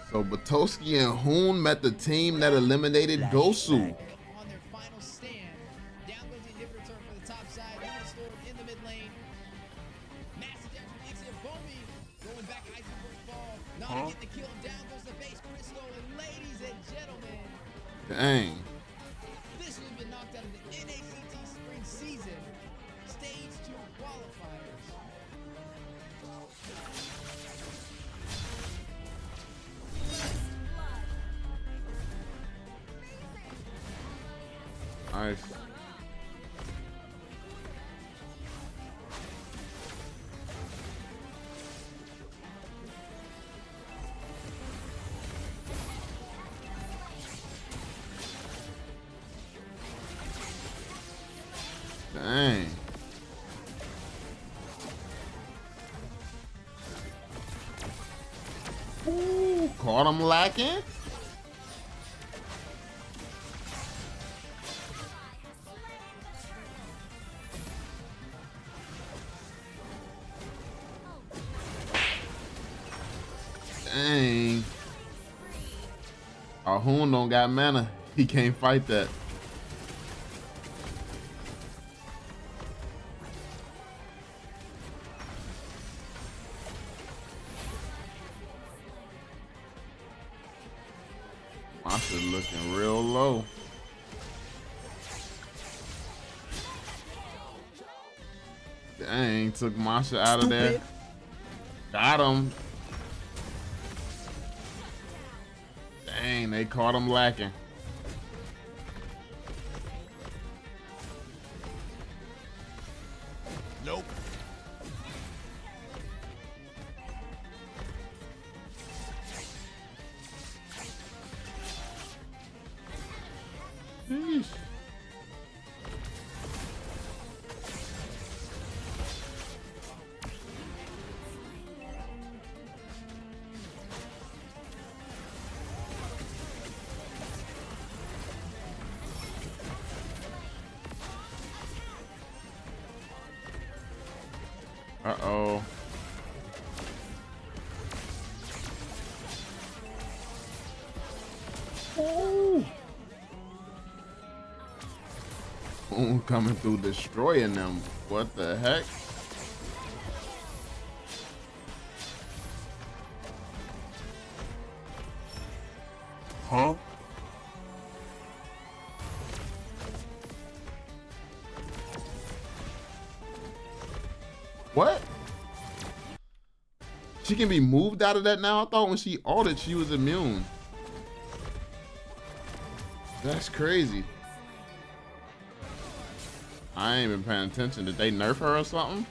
So BETOSKY and HOON met the team that eliminated GOSU. On their final stand, down goes the inhibitor turn for the top side. Human stored in the mid lane. Massive down from Ixia Bomi. Going back, Isaac first ball. Not get the kill. Down goes the base Crystal. And ladies and gentlemen, Dang. this has been knocked out of the NACT spring season. Stage 2 qualifiers. Nice. Dang. Ooh, caught him lacking. Dang. Our HOON don't got mana. He can't fight that. Masha looking real low. Dang, took Masha out of there. Got him. Dang, they caught him lacking. Nope. Sheesh. Uh-oh. Ooh. Ooh, coming through, destroying them. What the heck? Huh? What? She can be moved out of that now? I thought when she ulted, she was immune. That's crazy. I ain't been paying attention. Did they nerf her or something?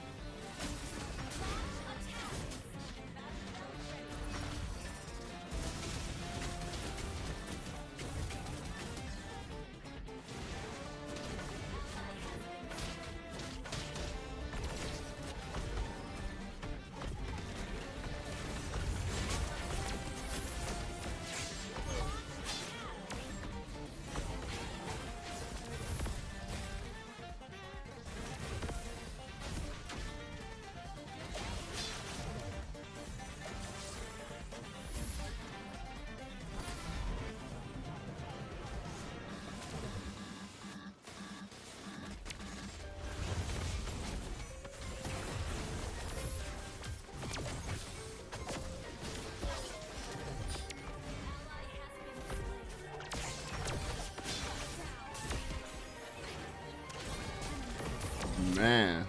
Man.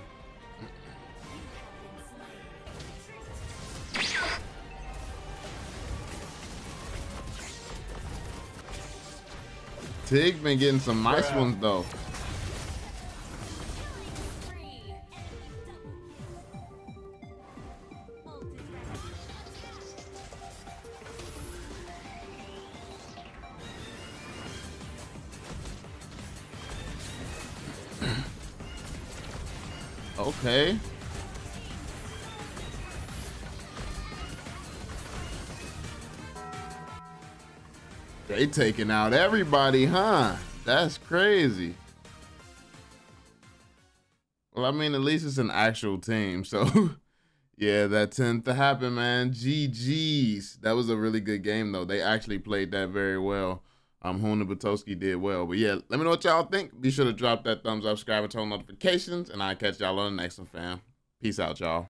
Tig been getting some nice ones though. Okay. They taking out everybody, huh? That's crazy. Well, I mean, at least it's an actual team, so Yeah, that tends to happen, man. GG's. That was a really good game, though. They actually played that very well. Hoon and BETOSKY did well. But yeah, let me know what y'all think. Be sure to drop that thumbs up, subscribe, and turn on notifications, and I'll catch y'all on the next one, fam. Peace out, y'all.